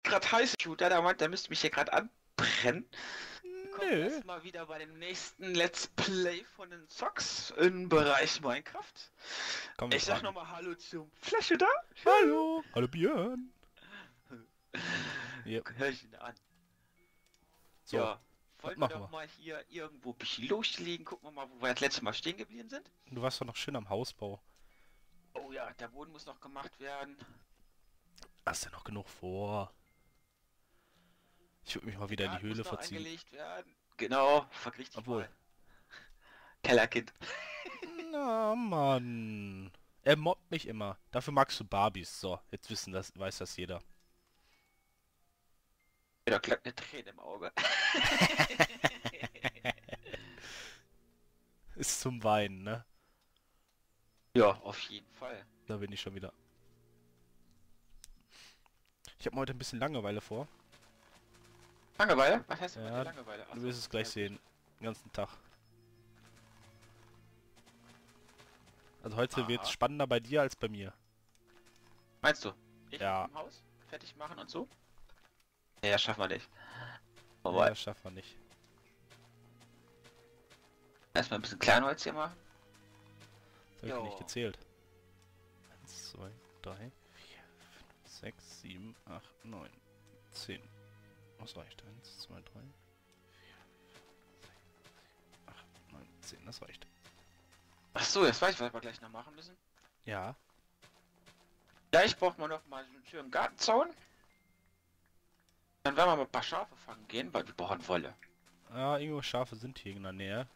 gerade heiß, Shooter, der meint, der müsste mich hier gerade anbrennen. Willkommen Nö. erstmal wieder bei dem nächsten Let's Play von den Zocks im Bereich Minecraft. Komm, wir Ich sag fragen. nochmal Hallo zum Flasche da. Hallo. Hallo Björn. Ja. Hör ich ihn an. So, Ja, was wollen wir machen doch wir? mal hier irgendwo ein bisschen loslegen. Gucken wir mal, wo wir das letzte Mal stehen geblieben sind. Du warst doch noch schön am Hausbau. Oh ja, der Boden muss noch gemacht werden. Hast du noch genug vor? Ich würde mich mal wieder in die Garten Höhle muss noch verziehen. angelegt werden. Genau, verkrieg dich Obwohl. mal. Kellerkind. Na Mann. Er mobbt mich immer. Dafür magst du Barbies. So, jetzt weiß das jeder. Da klappt eine Träne im Auge. Ist zum Weinen, ne? Ja, auf jeden Fall. Da bin ich schon wieder. Ich habe heute ein bisschen Langeweile vor. Langeweile? Was heißt denn Ja, heute Langeweile? Du wirst es gleich sehen. Den ganzen Tag. Also heute wird es Aha. spannender bei dir als bei mir. Meinst du? Ich Ja. im Haus? Fertig machen und so? Ja, schaffen wir nicht. Ja, Aber das schafft man nicht. erstmal ein bisschen Kleinholz hier machen. Das habe ich Jo. nicht gezählt. 1, 2, 3, 4, 5, 6, 7, 8, 9, 10. Was reicht? 1, 2, 3, 4, 5, 6, 8, 9, 10. Das reicht. Ach so, jetzt weiß ich, was wir gleich noch machen müssen. Ja. Gleich braucht man noch mal so einen schönen Gartenzaun. Dann werden wir mal ein paar Schafe fangen gehen, weil wir brauchen Wolle. Ja, irgendwo Schafe sind hier in der Nähe.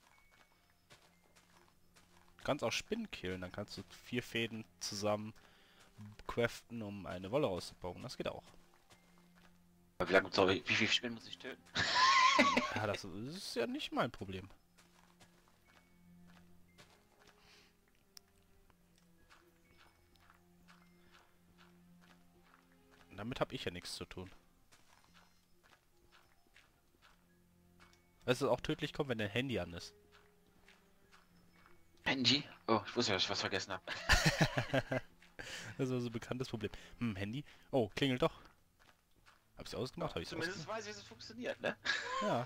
Du kannst auch Spinnen killen, dann kannst du 4 Fäden zusammen craften, um eine Wolle rauszubauen. Das geht auch. Aber wie lange, sorry, wie viele Spinnen muss ich töten? Ja, das ist ja nicht mein Problem. Damit habe ich ja nichts zu tun. Weißt du, auch tödlich kommt, wenn dein Handy an ist. Handy? Oh, ich wusste ja, dass ich was vergessen habe. Das ist also ein bekanntes Problem. Handy? Oh, klingelt doch. Hab ich's ausgemacht? Hab ich's Zumindest ausgemacht? weiß ich, wie es funktioniert, ne? Ja.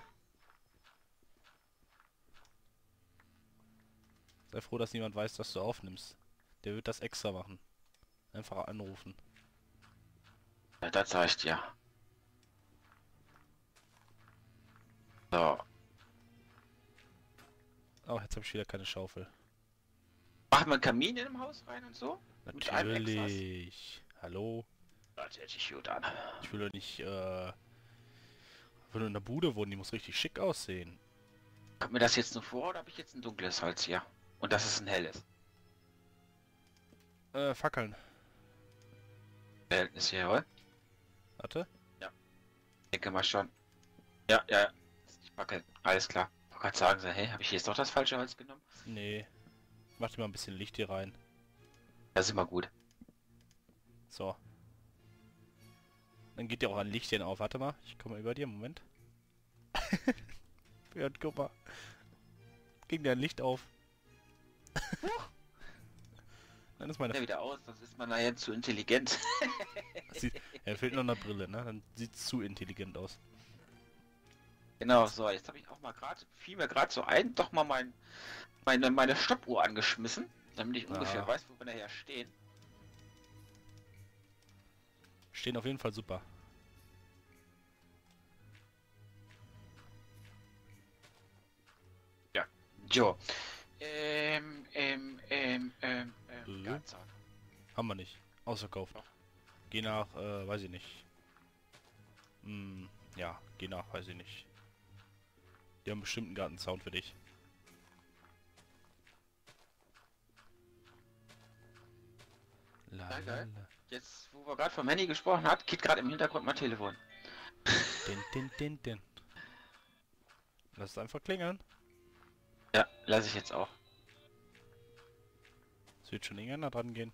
Sei froh, dass niemand weiß, dass du aufnimmst. Der wird das extra machen. Einfach anrufen. Ja, das reicht ja. So. Oh, jetzt habe ich wieder keine Schaufel. Macht man einen Kamin in dem Haus rein und so? Mit einem Extras? Natürlich. Hallo? Das hört sich gut an. Ich will doch nicht, wenn du in der Bude wohnen, die muss richtig schick aussehen. Kommt mir das jetzt nur vor oder habe ich jetzt ein dunkles Holz hier? Und das ist ein helles. Fackeln. Verhältnis hier, oder? Warte. Denke mal schon. Ja, ja. Ist nicht wackeln. Alles klar. Ich wollte gerade sagen, so, hey, habe ich jetzt doch das falsche Holz genommen? Nee. Mach dir mal ein bisschen Licht hier rein. Das ist immer gut. So. Dann geht dir auch ein Lichtchen auf. Warte mal. Ich komme mal über dir. Moment. Ja, guck mal. Ging dir ein Licht auf. Dann ist meine... Ja, wieder aus, sonst ist man nachher zu intelligent. Er fehlt noch eine Brille, ne? Dann sieht's zu intelligent aus. Genau, so, jetzt habe ich auch mal gerade, fiel mir gerade so ein, doch mal meine Stoppuhr angeschmissen, damit ich ungefähr Ah. weiß, wo wir nachher stehen. Stehen auf jeden Fall super. Jo. Gartenzaun. Haben wir nicht. Ausverkauft. Doch. Geh nach, weiß ich nicht. Ja, geh nach, weiß ich nicht. Die haben bestimmt einen Gartenzaun für dich. Ja, geil. Jetzt, wo wir gerade vom Handy gesprochen hat, geht gerade im Hintergrund mein Telefon. Din. Lass es einfach klingeln. Ja, lasse ich jetzt auch. Es wird schon irgendeiner dran gehen.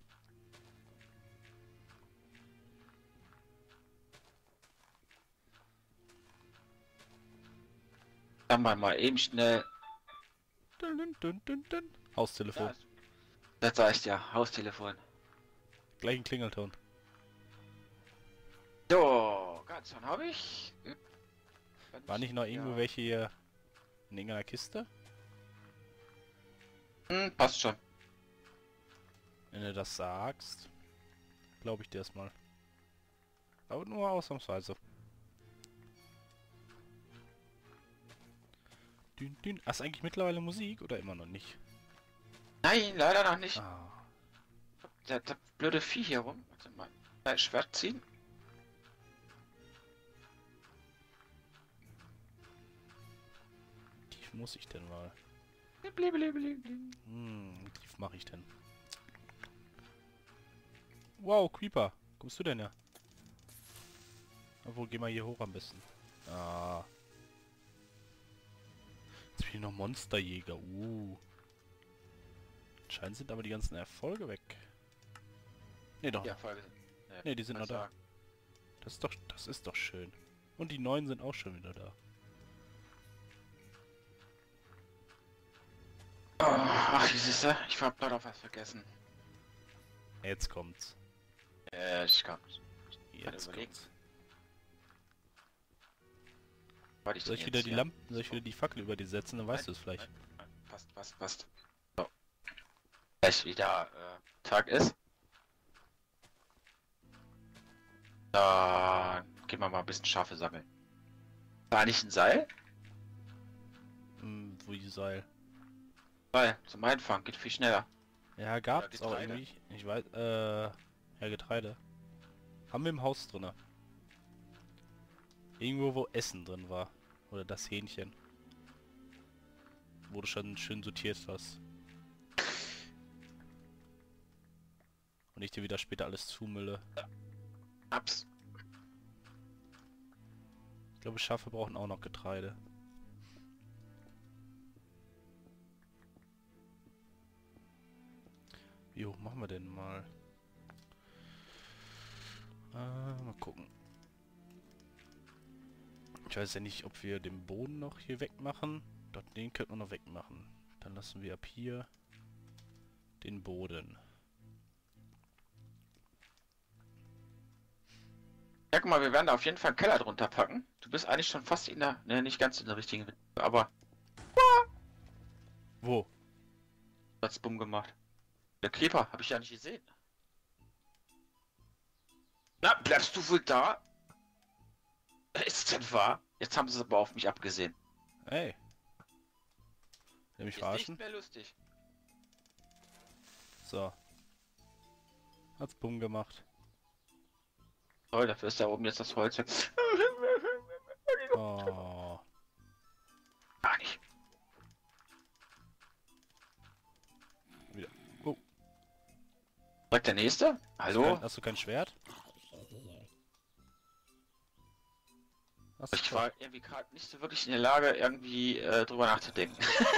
Dann mal eben schnell. Dun. Haustelefon. Ja, das reicht ja, Haustelefon. Gleichen Klingelton. So. Steinzahn habe ich. War nicht noch irgendwo Ja. welche hier in irgendeiner Kiste? Passt schon. Wenn du das sagst, glaube ich dir erstmal. Aber nur ausnahmsweise. Dün, dün. Hast du eigentlich mittlerweile Musik oder immer noch nicht? Nein, leider noch nicht. Ah, Das blöde Vieh hier rum. Warte mal. Schwert ziehen. wie tief muss ich denn mal? Blablabla. Wie tief mache ich denn? Wow, Creeper. Kommst du denn ja? Obwohl, geh mal hier hoch am besten. Ah. Jetzt bin ich noch Monsterjäger. Anscheinend sind aber die ganzen Erfolge weg. Ne, doch. Ja, Folge. Ne, die sind noch da. Das ist doch schön. Und die neuen sind auch schon wieder da. Oh, ach, siehst du, ich hab gerade auf was vergessen. Jetzt kommt's. Ich kann. Jetzt überlegen. kommt's. Warte, Soll ich wieder die Lampen, soll ich wieder die Fackel über die setzen, dann weißt du es vielleicht. Nein, passt. So. Gleich wieder Tag ist. Dann gehen wir mal ein bisschen Schafe sammeln. War nicht ein Seil? Wo die Seil. Seil zum Einfangen, geht viel schneller. Ja, gab's auch Getreide. irgendwie. Ich weiß, ja, Getreide. Haben wir im Haus drinne. Irgendwo, wo Essen drin war. Oder das Hähnchen. Wo du schon schön sortiert hast. Und ich dir wieder später alles zumülle. Ups. Ich glaube, Schafe brauchen auch noch Getreide. Wie hoch machen wir denn mal? Mal gucken. Ich weiß ja nicht, ob wir den Boden noch hier wegmachen. Doch, den könnten wir noch wegmachen. Dann lassen wir ab hier den Boden. Ja, guck mal, wir werden da auf jeden Fall einen Keller drunter packen. Du bist eigentlich schon fast in der, ne, nicht ganz in der richtigen, aber Wo? hat's bumm gemacht. Der Creeper, habe ich ja nicht gesehen. Na, bleibst du wohl da? Ist denn wahr? Jetzt haben sie es aber auf mich abgesehen. Hey. Will mich Ist verarschen? nicht mehr lustig. So. Hat's bumm gemacht. Toll, dafür ist da oben jetzt das Holz weg. Oh. Gar nicht. Wieder. Oh. Direkt der nächste? Hallo? Hast du kein Schwert? Hast Ich du war irgendwie gerade nicht so wirklich in der Lage, irgendwie drüber nachzudenken.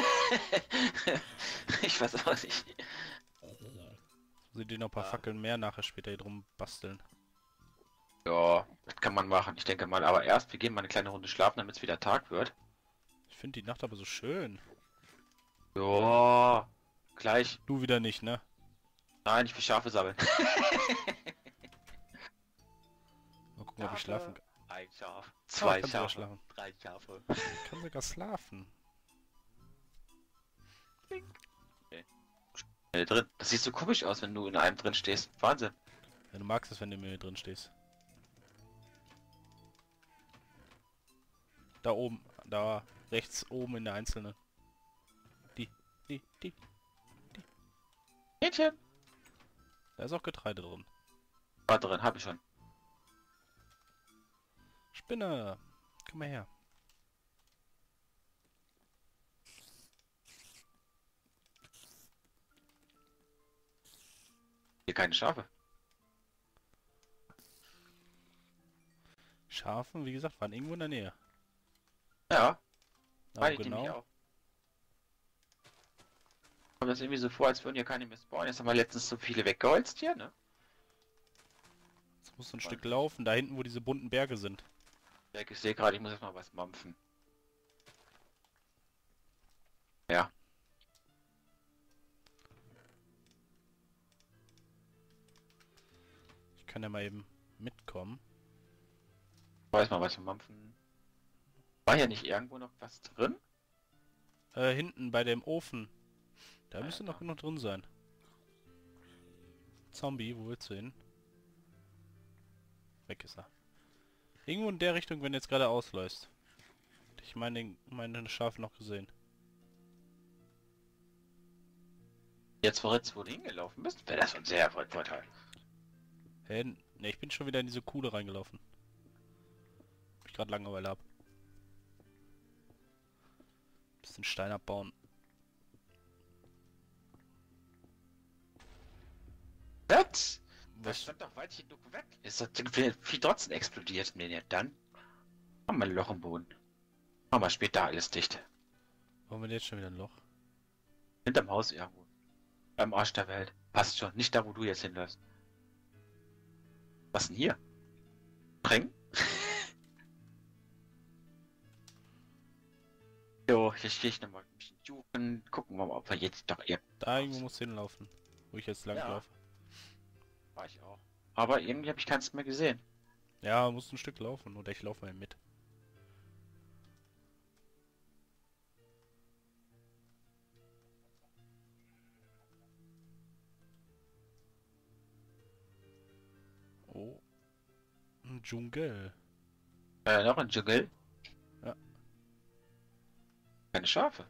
Ich weiß auch nicht. Sie dir noch ein paar Fackeln mehr nachher später hier drum basteln. Ja, das kann man machen. Ich denke mal, aber erst, wir gehen mal eine kleine Runde schlafen, damit es wieder Tag wird. Ich finde die Nacht aber so schön. Ja, gleich. Du wieder nicht, ne? Nein, ich will Schafe sammeln. Mal gucken, ob ich schlafen kann. Ein Schaf. Oh, Zwei kann sogar Schafe. schlafen. 3 Schafe. Ich kann sogar schlafen. Drin. Das sieht so komisch aus, wenn du in einem drin stehst. Wahnsinn. Ja, du magst es, wenn du mir drin stehst. Da oben, da rechts oben in der einzelnen. Die. Mädchen. Da ist auch Getreide drin. War drin, hab ich schon. Spinne! Komm mal her. Hier keine Schafe. Schafen, wie gesagt, waren irgendwo in der Nähe. Ja, Aber meine ich nämlich genau. auch. Kommt das irgendwie so vor, als würden hier keine mehr spawnen. Jetzt haben wir letztens so viele weggeholzt hier, ne? Jetzt musst du ein Stück laufen, da hinten, wo diese bunten Berge sind. Ja, ich sehe gerade, ich muss jetzt mal was mampfen. Ja. Ich kann ja mal eben mitkommen. Weiß mal, was wir mampfen. War hier nicht irgendwo noch was drin? Hinten bei dem Ofen. Da Ah, ja, müsste da. noch genug drin sein. Zombie, wo willst du hin? Weg ist er. Irgendwo in der Richtung, wenn du jetzt gerade ausläufst. Ich meine Schafe noch gesehen. Jetzt, wo du hingelaufen bist, wäre das schon sehr von Vorteil. Hä? Ne, ich bin schon wieder in diese Kuhle reingelaufen. Ich gerade Langeweile hab. Bisschen Stein abbauen. Das? Das Was? stand doch weit genug weg. Ist das Vieh trotzdem explodiert? Nee, dann. Haben wir ein Loch im Boden. Machen wir später alles dicht. Warum wir jetzt schon wieder ein Loch? Hinterm Haus irgendwo. Beim Arsch der Welt. Passt schon. Nicht da, wo du jetzt hinläufst. Was denn hier? Sprengen? Jo, hier stehe ich nochmal ein bisschen suchen. Gucken wir mal, ob wir jetzt doch eher... Da irgendwo muss hinlaufen. Wo ich jetzt lang Ja. laufe. War ich auch. Aber irgendwie habe ich keins mehr gesehen. Ja, muss ein Stück laufen. Oder ich laufe mal mit. Oh. Ein Dschungel. Noch ein Dschungel? Ja. Keine Schafe.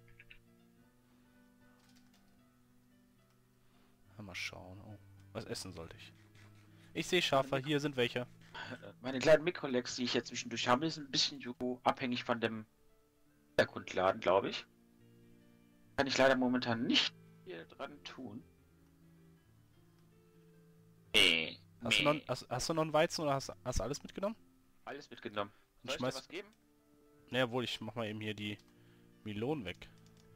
Mal schauen. Oh. Was essen sollte ich? Ich sehe Schafe. Hier sind welche. Meine kleinen Mikrolex, die ich jetzt zwischendurch habe, sind ein bisschen so abhängig von dem Hintergrundladen, glaube ich. Kann ich leider momentan nicht viel dran tun. Hast du noch einen Weizen oder hast du alles mitgenommen? Alles mitgenommen. Und Soll ich dir schmeiß... was geben? Ne, obwohl, ich mach mal eben hier die Melonen weg.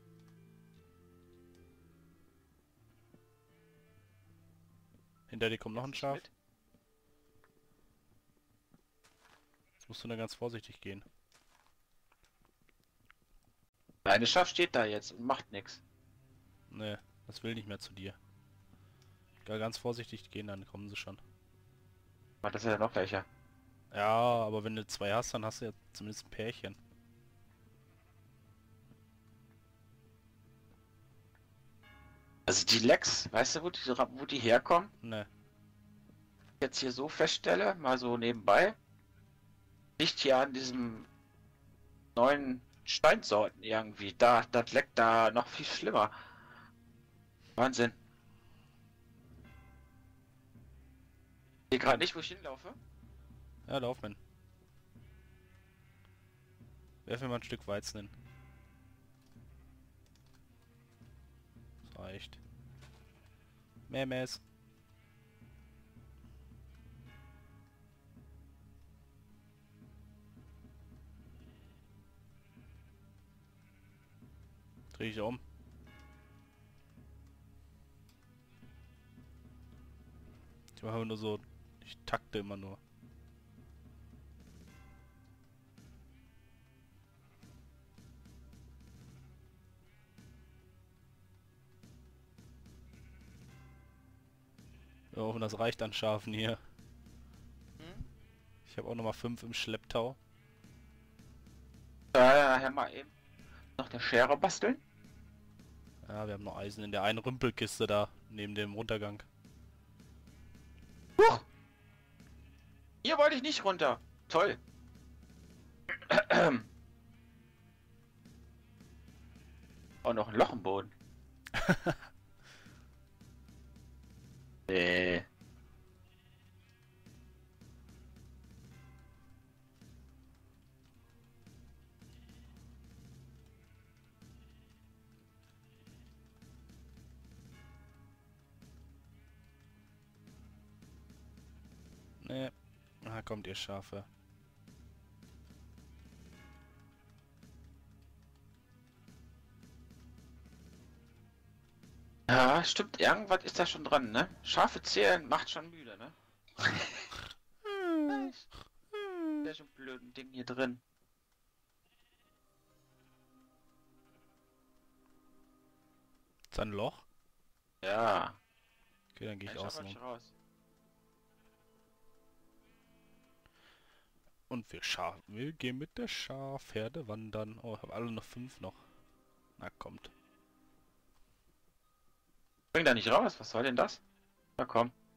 Hinter dir kommt noch ein Nicht Schaf. mit? Jetzt musst du nur ganz vorsichtig gehen. Eine Schaf steht da jetzt und macht nichts. Ne, das will nicht mehr zu dir. Ganz vorsichtig gehen, dann kommen sie schon. Das ist ja noch welcher. Ja, aber wenn du zwei hast, dann hast du ja zumindest ein Pärchen. Also die Lex, weißt du, wo die herkommen? Ne. Jetzt hier so feststelle, mal so nebenbei. Nicht hier an diesem neuen Steinsorten irgendwie. Das leckt da noch viel schlimmer. Wahnsinn. Ich sehe gerade nicht, wo ich hinlaufe. Ja, lauf man. Werf mir mal ein Stück Weizen hin. Das reicht. Memes. Dreh ich um. Ich mache nur so... Ich takte immer nur. Ja, und das reicht an Schafen hier. Ich habe auch nochmal 5 im Schlepptau. Daher mal eben noch eine Schere basteln. Ja, wir haben noch Eisen in der einen Rümpelkiste da, neben dem Untergang. Huch! Hier wollte ich nicht runter. Toll. Auch noch ein Loch im Boden. Nee. Ne, da kommt ihr Schafe. Ja, stimmt. Irgendwas ist da schon dran, ne? Schafe zählen macht schon müde, ne? Der ist so ein blöden Ding hier drin. Ist da ein Loch? Ja. Okay, dann gehe ich Ein Schaf außen hab ich rum. raus. Und wir gehen mit der Schafherde wandern. Oh, ich habe alle noch 5 noch. Na, kommt. Bring da nicht raus, was soll denn das? Na komm.